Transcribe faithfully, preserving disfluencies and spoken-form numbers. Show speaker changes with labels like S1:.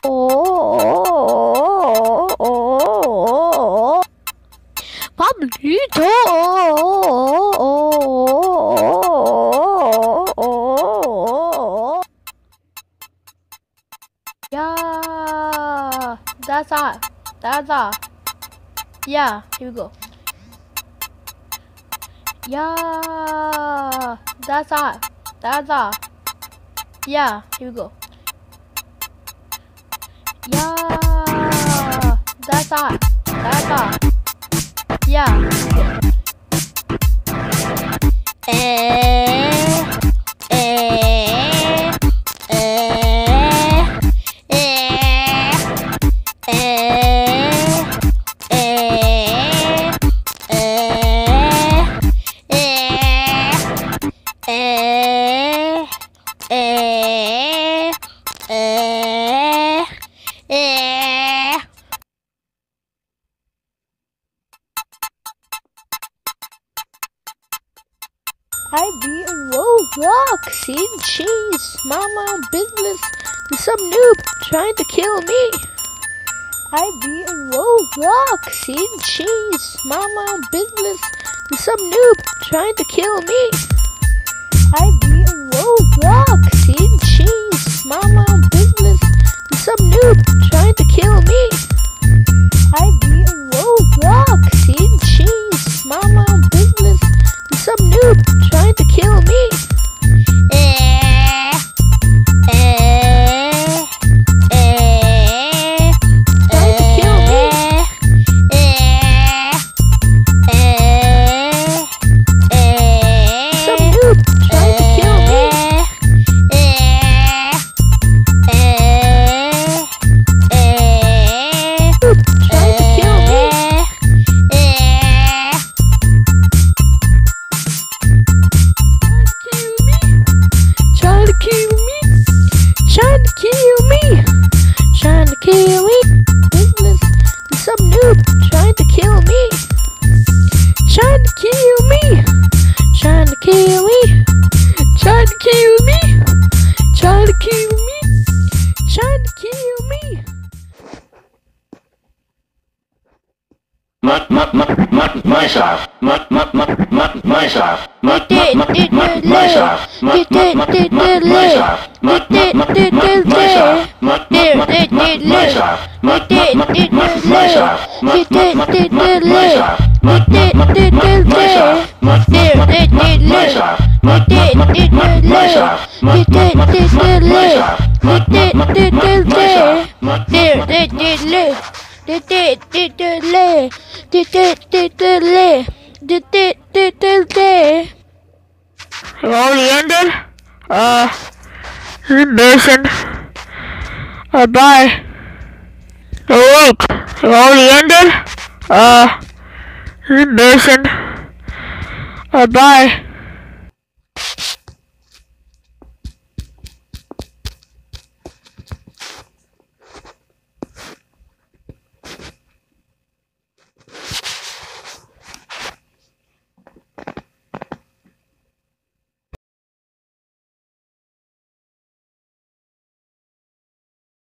S1: oh, oh, Pablito. Yeah, that's all. That's all. Yeah, here we go. Yeah, that's all. That's all. Yeah, here we go. Yeah, that's all. That's all. Yeah. Eh, eh, eh, eh, eh, I be a Roblox, eating cheese, mind my own business, and some noob trying to kill me. I be a Roblox, eating cheese, mind my own business, and some noob trying to kill me. I be a Roblox, eating cheese, mind my own business, and some noob trying to kill me. I be a Roblox, eating cheese, mind my own business, and some noob trying to kill me. Eh, eh, eh, trying to kill me. Eh, eh, eh, some noob trying to kill me. Eh, eh, eh, noob trying to kill me. Eh, trying to kill me, trying to kill me, trying to kill me. Business, and some noob trying to kill me, trying to kill me, trying to kill me, trying to kill me, trying to kill me, trying to kill me.
S2: Mud, mud, mud, mud, myself. Mud, mud, mud, mud, myself. Mud, mud, mud, mud, myself. Mud, mud, mud, mud, myself. Mud, mud, mud, mud, myself. Mud, mud, mud, mud, myself. Mud, mud, mud, mud, myself. Mud, mud, mud, mud, myself. Mud, mud, mud, mud, myself. Mud, mud, mud, mud, myself. Mud, mud, mud, mud, myself. Mud, mud, mud, mud, myself. Mud, mud, mud, mud, myself. Mud, mud, mud, mud.
S1: It already ended? Uh, this is embarrassing. Uh, bye. Oh wait, it already ended? Uh, this is embarrassing. Uh, bye.